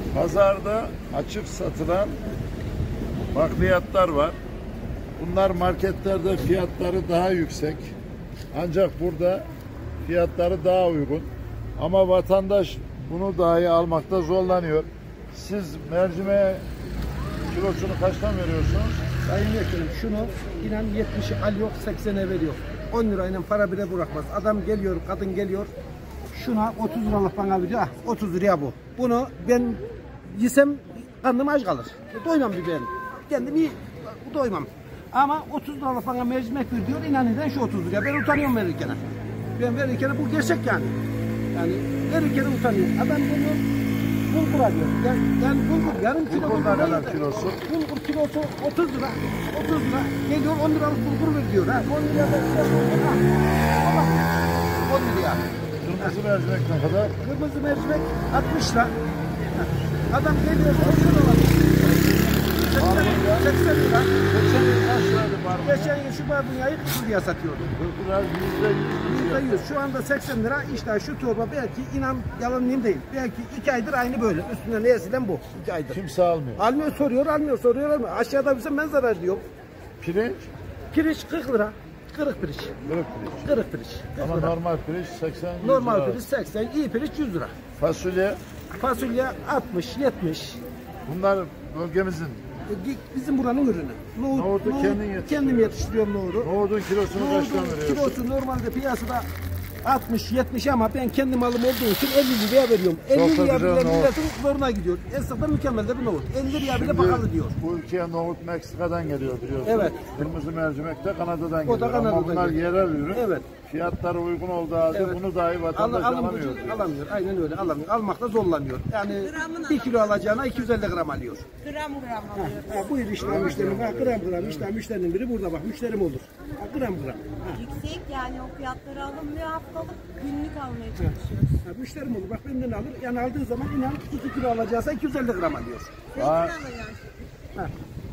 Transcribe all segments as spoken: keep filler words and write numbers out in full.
Pazarda açık satılan bakliyatlar var. Bunlar marketlerde fiyatları daha yüksek. Ancak burada fiyatları daha uygun. Ama vatandaş bunu dahi almakta zorlanıyor. Siz mercimeğe kilosunu kaçtan veriyorsunuz? Sayın Vekilim, şunu inan yetmişi alıyor, seksene veriyor. on lirayla para bile bırakmaz. Adam geliyor, kadın geliyor. Şuna otuz liralık bana veriyor. Ah, otuz liraya bu. Bunu ben yesem karnım aç kalır. Doymam bir ben. Kendim iyi doymam. Ama otuz liralık bana mercimek ver diyor. İnan neden şu otuz liraya. Ben utanıyorum verirken. Ben verirken bu gerçek yani. Yani verirken utanıyorum. Adam bunu bulgur alıyor. Yani, yani bulgur yarım kilo bulgur. Bulgur ne kadar kilosu? Bulgur kilosu otuz lira. otuz lira. Geliyor on liralık bulgur ver diyor. Ha. on liraya da on liraya. Kırmızı mercimek ne kadar? Kırmızı mercimek altmış lira. Adam geliyor seksen lira. seksen lira. seksen lira şöyle barbunya. Geçen yıl şu barbunyayı kırk liraya satıyordu. Biraz yüzde yüz. yüzde yüz. Şu anda seksen lira. İşte şu torba belki inan yalanlayayım değil. Belki iki aydır aynı böyle. Üstüne ne esilen bu. iki aydır. Kimse almıyor. Almıyor, soruyor, almıyor, soruyor, almıyor. Aşağıda bilsem ben zarar diyorum. Pirinç? Pirinç kırk lira. Kırık pirinç. Kırık pirinç. Kırık pirinç. Ama normal pirinç seksen yüz Normal lira. pirinç seksen, iyi pirinç yüz lira. Fasulye? Fasulye altmış, yetmiş. Bunlar bölgemizin. Bizim buranın ürünü. Nohut, Nohutu nohut, kendin yetiştiriyorsun. kendim yetiştiriyorum nohutu. Nohudun kilosunu kaçtan Nohutun veriyorsun? kilosu normalde piyasada altmış yetmiş ama ben kendi malım olduğu için elli liraya veriyorum. elli Çok da liraya güzel bile nohut. milletin zoruna gidiyor. Esnafta mükemmel de bir nohut. elli liraya bile Şimdi pahalı diyor. bu ülkeye nohut Meksika'dan geliyor biliyorsunuz. Evet. Kırmızı mercimek de Kanada'dan O da geliyor. Ama Kanada'dan bunlar geliyor. yerel ürün. Evet. Fiyatları uygun olduğu halde Evet. bunu dahi vatandaş Al, alım alamıyor. gücü alamıyor. Aynen öyle alamıyor. Almakta zorlanıyor. Yani bir kilo alacağına iki yüz elli gram alıyor. Gram gram Ha, alıyoruz. ha, buyur işte müşterim. Ha, gram gram işte müşterinin biri burada bak. Müşterim olur. Ha, gram gram. Ha. Yüksek yani o fiyatları alınmıyor, haftalık günlük almaya çalışıyoruz. Ha, müşterim olur. Bak benden alır. Yani aldığı zaman inan iki kilo alacağsa iki yüz elli gram alıyor. Zeytin Ha. alıyoruz. Ha.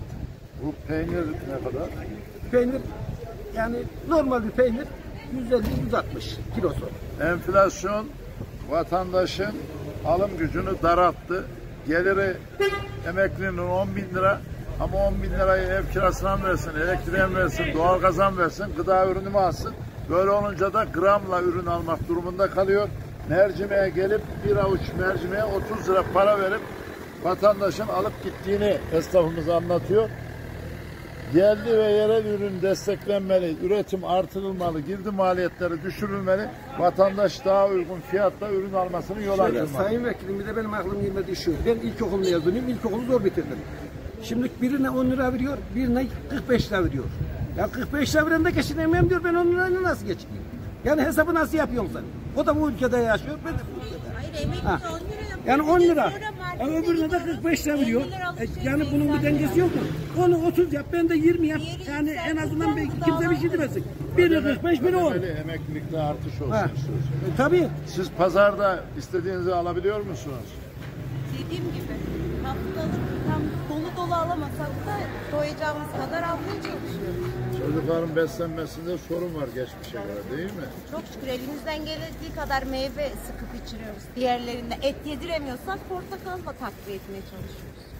Bu peynir ne kadar? Peynir yani normal bir peynir yüz elli yüz altmış kilosu. Enflasyon vatandaşın alım gücünü daralttı. Geliri emeklinin on bin lira ama on bin lirayı ev kirasına mı versin, elektriğe mi versin, doğalgaza mı versin, gıda ürünü mü alsın? Böyle olunca da gramla ürün almak durumunda kalıyor. Mercimeğe gelip bir avuç mercimeğe otuz lira para verip vatandaşın alıp gittiğini esnafımız anlatıyor. Yerli ve yerel ürün desteklenmeli, üretim artırılmalı, girdi maliyetleri düşürülmeli, vatandaş daha uygun fiyatta ürün almasını yol Şöyle, açılmalı. Sayın Vekilim bir de benim aklım girmedi şu. Ben ilkokul mezunuyum, ilkokulu zor bitirdim. Şimdi birine on lira veriyor, birine kırk beş lira veriyor. Ya kırk beş lira veren de geçinemiyorum diyor, ben on lirayla nasıl geçineyim? Yani hesabı nasıl yapıyorsun sen? O da bu ülkede yaşıyor, ben de bu ülkede. Hayır emekli Ha. on lira yapıyor. Yani on lira. Sonra markete Ama öbürüne de gidiyoruz, kırk beş lira veriyor. elli lira E, alışveriş yani bunun bir yapıyoruz. dengesi yok mu? Onu otuz yap, ben de yirmi yap. Diğeri Yani yükseltirsen en azından belki bu kimse bir şey dağılır. demesin. Biri kırk beş, biri on. Ödemeli emeklilikte artış olsun Ha. istiyoruz. E, tabii. Siz pazarda istediğinizi alabiliyor musunuz? Dediğim gibi haftalık tam dolu dolu alamasak da doyacağımız kadar almaya çalışıyoruz. Çocukların beslenmesinde sorun var geçmişe göre değil mi? Çok şükür elimizden geldiği kadar meyve sıkıp içiriyoruz. Diğerlerinde et yediremiyorsak portakalla takviye etmeye çalışıyoruz.